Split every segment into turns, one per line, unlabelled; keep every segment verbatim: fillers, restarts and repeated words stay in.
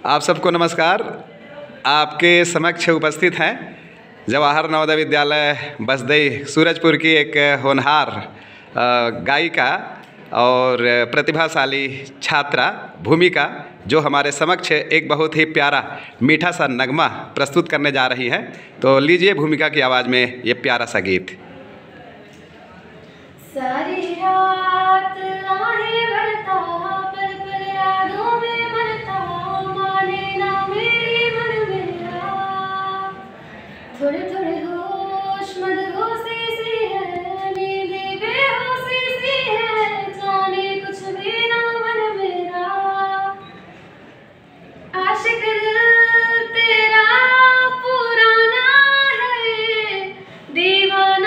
आप सबको नमस्कार। आपके समक्ष उपस्थित हैं जवाहर नवोदय विद्यालय बसदई सूरजपुर की एक होनहार गायिका और प्रतिभाशाली छात्रा भूमिका, जो हमारे समक्ष एक बहुत ही प्यारा मीठा सा नगमा प्रस्तुत करने जा रही है। तो लीजिए भूमिका की आवाज़ में ये प्यारा सा गीत।
सारी रात आहें भरता, पल पल यादों में मरता, माने ना मेरी मन मेरा। थोड़े थोड़े होश मदहोशी सी है, नींद बेहोशी सी है, जाने कुछ भी ना मन मेरा। आशिक दिल तेरा पुराना है, दीवाना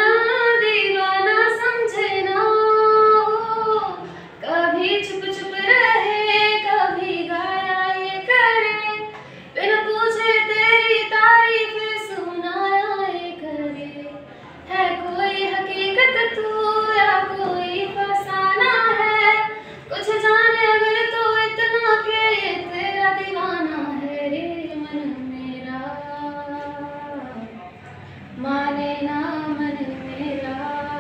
माने ना मन मेरा।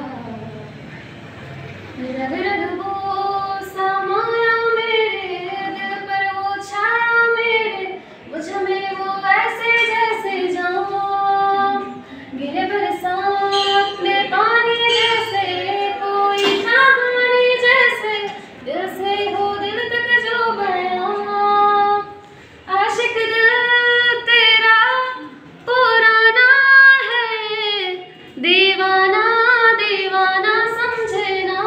रग रग वो समाया मेरे दिल पर, वो छाया मेरे मुझ में, वो ऐसे जैसे जाऊं गिरे बरसात में पानी जैसे, कोई कहानी जैसे, दिल से हो दिल तक जो बयां। आशिक दिल तेरा पुराना है, दीवाना दीवाना समझे ना।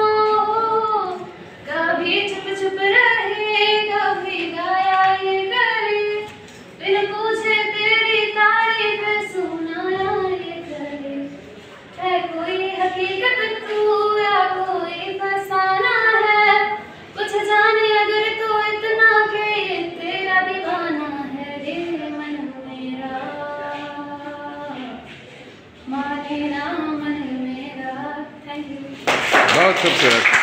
कभी चुप चुप रहे, कभी गाया ये करे, बिन पूछे तेरी तारीफ सुनाया ये करे। है कोई हकीकत तू या कोई फसाना है, कुछ जाने अगर तो इतना के ये तेरा दीवाना है रे मन मेरा। माने ना मन मेरा। Thank you.
बहुत खूबसूरत।